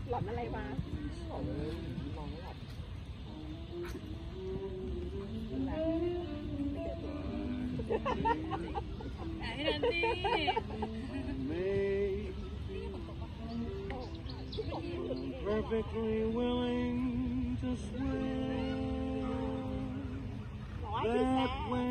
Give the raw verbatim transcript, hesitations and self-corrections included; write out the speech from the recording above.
หลอนอะไรมาหลอนเลยมองไม่หลับไอ้นันตี้ Perfectly willing to swear that when